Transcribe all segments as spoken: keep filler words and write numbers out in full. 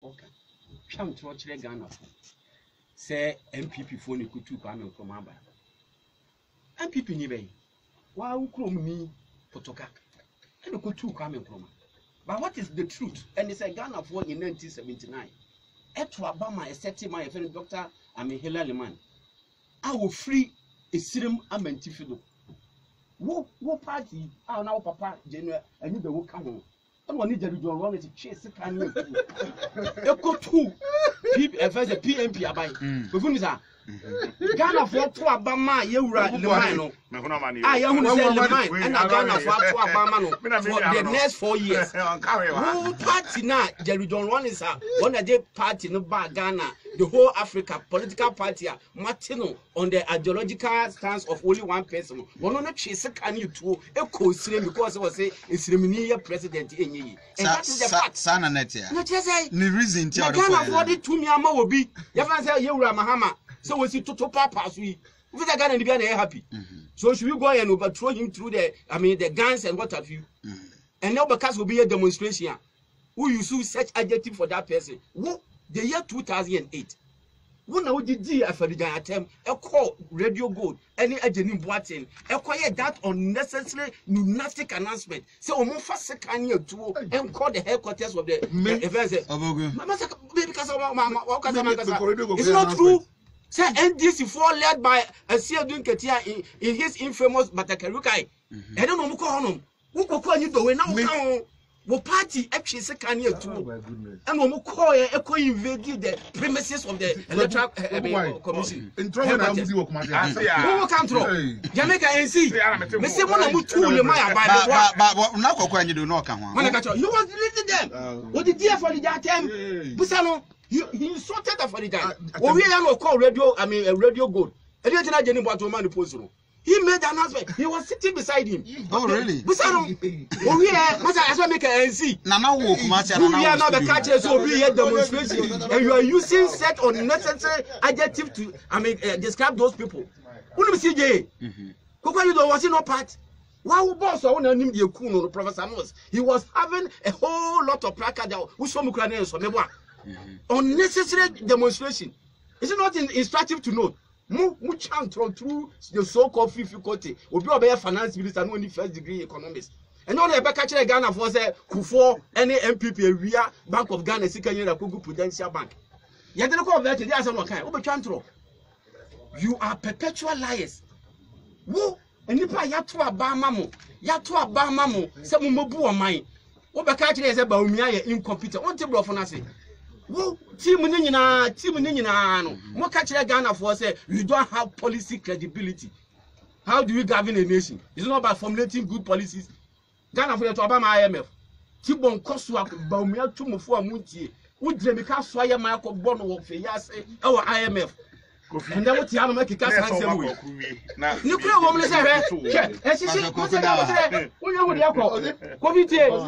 Okay. Sham Trochre Ghana. Say M P P phone could two come from Aba. M P P Nibe. Why chrome me Potoka? And could two come from. But what is the truth? And it's a Ghana phone in nineteen seventy-nine. Etwa Bama a setting my friend Doctor Amihela Leman. I will free a serum amentifido. Wo wo party ah now papa January and you the wo come home. And one need to do one to chase can you. You go to the P M P abai. Before me Ghana for to Abama yewura le man no. Ah ya hu say le man and Ghana for to Abama no for the next four years. Who party na Jerry John one is a one a party no ba Ghana the whole Africa political party Martino on the ideological stance of only one person. One no chase can you to e ko sire because was say Isriminiya president enyi. And that is the fact. Sana netia. No say ni reason ti Ghana for the two mi ama obi. Ya fan say yewura Mahama. So we see Toto Papa, we we are going to be happy. Mm-hmm. So should we go and overthrow him through the, I mean, the guns and what have you? Mm-hmm. And now because will be a demonstration. Who you use such adjective for that person? Who the year two thousand eight. When I did the after the attempt, a call Radio Gold, any agent boating, acquire that unnecessary lunatic announcement. So we move fast second year to and call the headquarters of the events. Because it's not true. Say N D C four led by a Sia Dun Ketia in, in his infamous Batakarukai. I don't know who call him. Who call you the way now? Wo party actually second year too. And when we call a co invaded the premises of the electoral uh, commission. In trouble, I will do my who come through Jamaica and see. Me say one of two in my Bible. But now, when you do not come on, you want to lead them. What did you for the time? Busano, you insulted for the time. Oh, we are not called radio, I mean, a radio gold. I didn't know Jenny what to man the He made the announcement. He was sitting beside him. Oh, really? Busano, oh, we are, as I make a N C. Now, we are not the catchers, so we had demonstration. And you are using set unnecessary adjective to, I mean, uh, describe those people. Who do C J? Who you don't was in no part? Wow, boss, I want to name the Kuno, Professor Moss. He was having a whole lot of placard with some Ukrainians or maybe unnecessary demonstration. Is it not instructive to note? Mu mu chant through the so-called difficulty. Obi obey finance minister no only first degree economics. And all the Rebecca Chere Ghana for say Kufo any M P P area Bank of Ghana Sika Yera Kugu Prudential Bank. You didn't call that there some kind. Obi chantro. You are perpetual liars. Wo enipa ya to abama mo. Ya to abama mo. Se mo mobu o man. Rebecca Chere say ba omia ye incompetent. Won table of na say. Who team nyina team nyina no mo ka kire Ghana for say you don't have policy credibility. How do you govern a nation? It's not about formulating good policies. Ghana for to Obama I M F tibon koso ba umia tumofo amuntie wo dire me ka so aye ma akobọ no wo fe ya say e wo I M F and then what you have make ka san say we na ni kura wo mle say hwe e sisi mo say mo say wo nya wo de akọ covid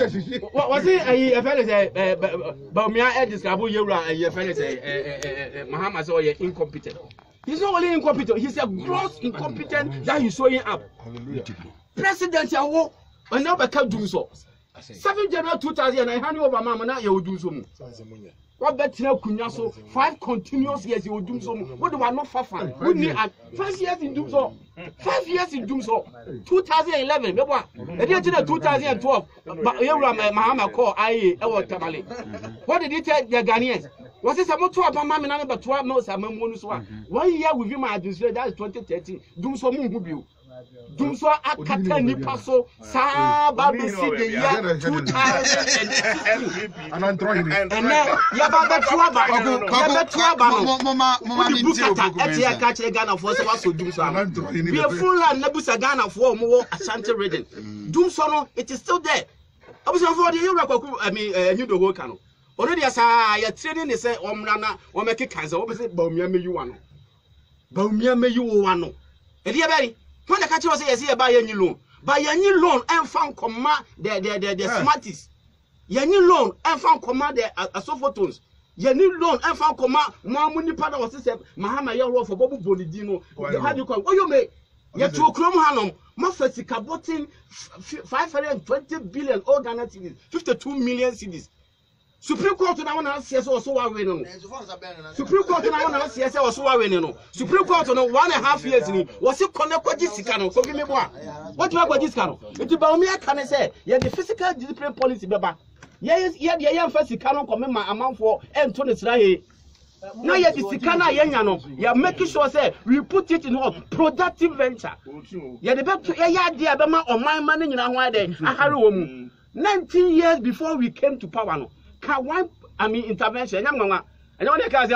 was it ayi e fele say ba umia e describe yewura ayi e fele say Mahama say o incompetent. He's not only incompetent, he's a gross incompetent that he's showing up. Hallelujah. President Yawo and now become doing so. seventh January two thousand nine, hand over Mama, now you will do so. What better Kunyaso? Five continuous years you will do so. What do I not for fun? We need five years in doom so. Five years in doom so. two thousand eleven, what? And then two thousand twelve, but you Mahama call I Ewa Tamale. What did he tell the Ghanaians? Was it some two about Mamma number twelve months? I'm one year with my administration, that is twenty thirteen. Doom so move. Doom so akata ni paso sa ba be see the year two thousand sixteen and I'm throwing it and now ya ba be two aba ya be two aba no mama mama mi ti o buku e ti ya ka kire Ghana for so was so doom so we a full land nabusa Ghana for mo wo Ashanti region doom so no it is still there abusa for the you kwaku I mean you the whole cano already as ya training they say omna na o make cancer o be say ba omia meyu wa no ba omia meyu wa no e dia bari when the catcher say yes, buy any loan, buy any loan and found command the the the, the yeah. Smarties. Any loan and found command the asophotones. Any loan and found command Mamuni Pada was said Mahama Yaro for Bobu Bonidino. How do you call? Oh, you may yet to Chrome Hanum, Mafeti Cabotin five hundred twenty billion all Ghana cities, fifty-two million cities. Supreme Court na wana C S O so wa we no. Supreme Court na wana C S O so wa we no. Supreme Court no one and a half years ni. Was it connect kwaji sika no? Ko me boa. What you kwaji sika no? Enti ba omi aka ne say, ye the physical discipline policy beba. Ye ye ye ye mfa sika no come ma amanfo ento ne sira he. Now ye the sika na ye nya no. Ye making sure say we put it in what productive venture. Ye the be ye ya dia be ma oman ma ne nyina ho ade ahare wo mu. nineteen years before we came to power no. Can one, I mean, intervention? I know what I say.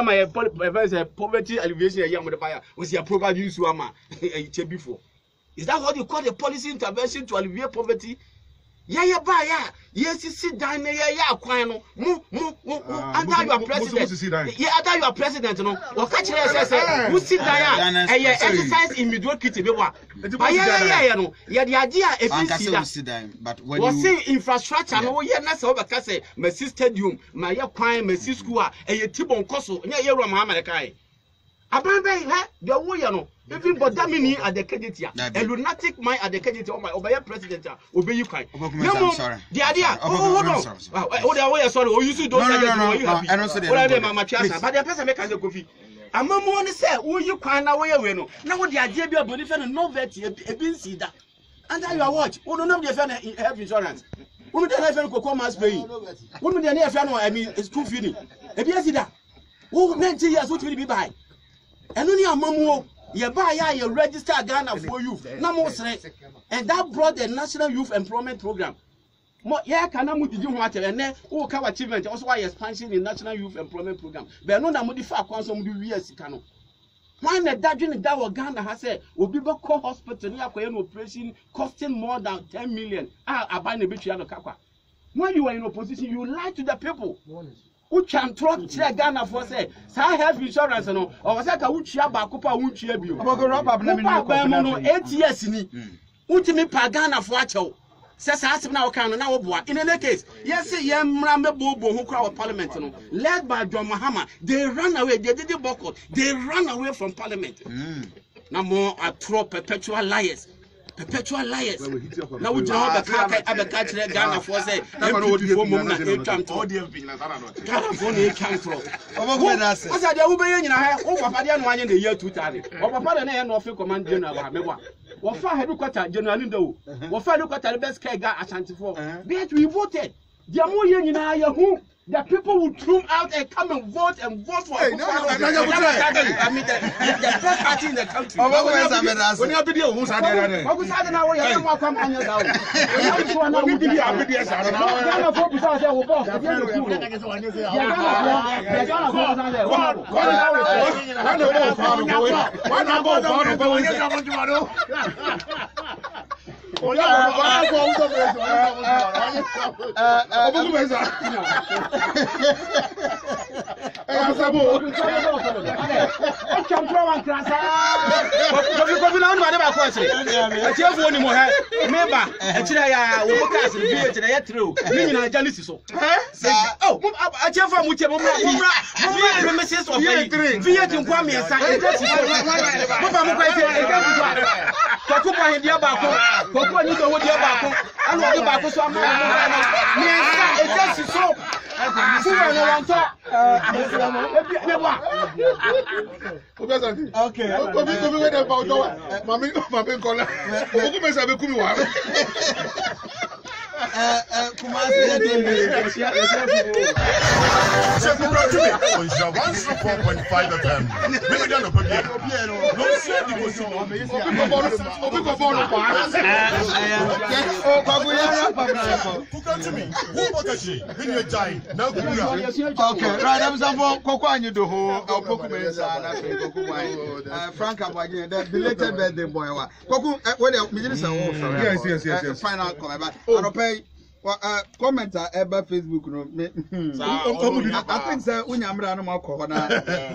My poverty alleviation. I am the buyer. Was your program use to ama before? Is that what you call the policy intervention to alleviate poverty? Yeah, yeah, buyer. Yes, you sit down there. Yeah, yeah, quiet. Move, move, move. Under your president. Yeah, under your president. No, or catch your who sit down. And yeah, exercise in mediocrity. But yeah, yeah, yeah, no. Yeah, the idea is sit down. But when you see infrastructure, no, yeah, that's all. Because my stadium, my yeah, quiet, my school, and your tibon coso. Yeah, yeah, Muhammad Kai. Abandon her, the warrior no. Even but that meaning at the credit here. A lunatic mind at the credit of my obey president. Obey you kind. No, sorry. The idea. Oh, hold on. Oh, the way sorry. Oh, you see don't say that. I don't say that. But the person make a coffee. A mom want to say, oh, you can't away away. No, now what the idea be a benefit no vet a bin see that. Under your watch. Oh, no, the friend have insurance. Women don't have any commerce paying. Women don't have any, I mean, it's school feeding. If you see that, oh, ninety years, what will be by? And only a mom. You buy you register Ghana for youth. No more say. And that brought the National Youth Employment Program. More yeah, can I do what and then who cover achievement also why expansion in National Youth Employment Program. But no modify consum do years cano. Why not that during that Ghana has said will be back hospital near an operation costing more than ten million. Ah, I buy the bitch out of Kaka. When you are in opposition, you lie to the people. Who can trust Ghana for say, I have insurance no, or was like a which Yabakupa won't you be? About eight years in it. Ultimate Pagana for Acho. Says I ask now can now in any case. Yes, young Rambe Bobo who crowd parliament led by John Mahama. They ran away, they did the buckle, they ran away from parliament. No more a true perpetual liars. Perpetual liars. Now we just have a catch Ghana for say, before Mona, they come to Ghana for the council. What's that? They will be in over Padian in the year two thousand. Over Padian and Norfolk Command General. What for headquarter General Lindo? What for look at the best care guy at Santi for? But we voted. The more you know, who the people will come out and come and vote and vote for. Hey, no, no, no, no, I mean, the, the best party in the country. Oh, when you have video, who's there? What was that now? You have more companions out. What we did, I did, I don't know. Focus on that. We'll boss. Oh yeah, I go to the uh uh come from one class. But you go now whatever question. I tell you one more. Remember, actually I will cast the video today through. Me na journalist so. Oh, I tell you much more. More premises of video to come here say. Papa mo kwa say. Kokupa hindia ba ko. Kokupa ni do wo dia ba ko. Anu wo ba ko so ama. Me say e just so. Okay. Uh, uh, four point five F M. Okay, right. I'm saying Coco and you do Coco Frank Abagin, the belated birthday boy. Coco, what the minister? Yes, yes, yes, yes. Final comment. Well, uh, commenter ever Facebook no. I think sir, when you are not more I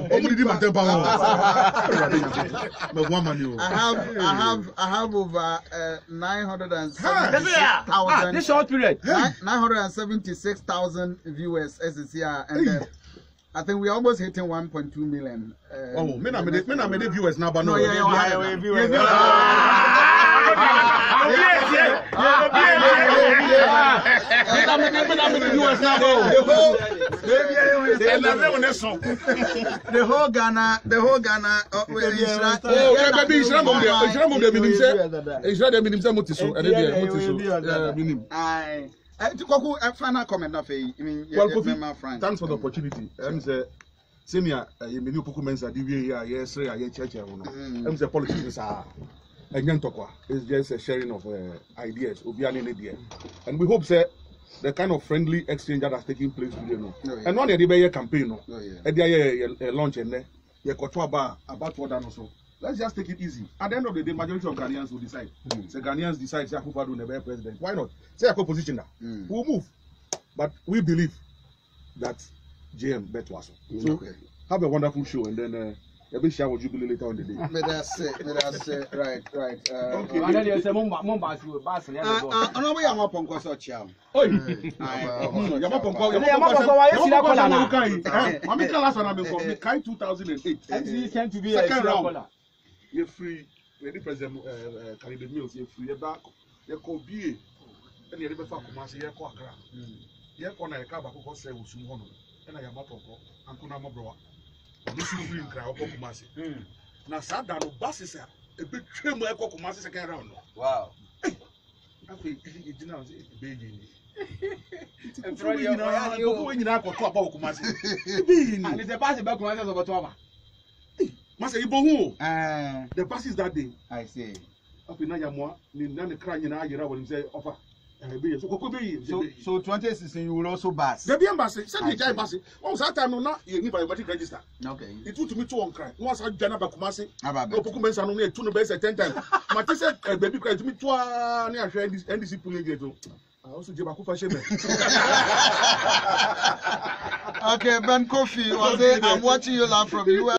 have, I have, I have over uh, nine hundred and seventy thousand. This short period. Nine hundred and seventy-six thousand viewers as it's here, and uh, I think we're almost hitting one point two million. Uh, oh, me na me me na me viewers now, but no, yeah, yeah, viewers. The whole Ghana, the whole Ghana. Oh, yeah, baby, Israel mum there. Israel mum there. Minim say. Israel there minim say motiso. Ene there motiso. Yeah, minim. Aye. Kwaku, final comment na fe. I mean, well, Kofi, thanks for the opportunity. I'm say, senior, you many people mention the way here. Yes, sir. I church here. I'm say politics are. It's just a sharing of uh, ideas. And we hope that the kind of friendly exchange that has taken place today, no. Oh, yeah. And one of the campaign, no. Oh, yeah. And the launch and there, you about about what done also. Let's just take it easy. At the end of the day, majority of Ghanaians will decide. Mm. So Ghanaians decide say Akufo-Addo will never be president. Why not? Say a co-position now. Mm. We'll move. But we believe that J M bet was. Mm. So okay. Have a wonderful show and then. Uh, a big shower jubilee later on the day. May I say, may I say, right, right. Okay. And then you say, "Mumba, Mumba, you pass." Ah, ah, no, we are not on course of chow. Oh, you are not on course. You are not on course. You are not on course. I'm making last one. I'm making Kai two thousand eight. And he came to be second round. You're free. When President Caribbean Mills, you're free. You're back. You're called B A. And you're never found Kumasi. You're called Accra. You're called a car back to say was soon. And I am not on course. And Kuna Mabroa. This is free cry Oko Kumasi. Now sat down no buses a bit trim Oko Kumasi second round. Wow. I think it now say baby. And throw you know you when you now go talk about Kumasi. And the bus back Kumasi over Toma. Masa Ibo who? Eh the buses that day. I say. Up in Yamwa, ni na ne cry na ayira when say offer. So, so twenty sixteen you will also pass. The embassy, send me the embassy. Once that time, no, you need biometric register. Okay. It took me to one cry. Once I done about Kumasi, no documents are only two base at ten times. My teacher, baby, cried to me two near N D C police. I also give a coffee shame. Okay, Ben Kofi, I'm watching you laugh from you.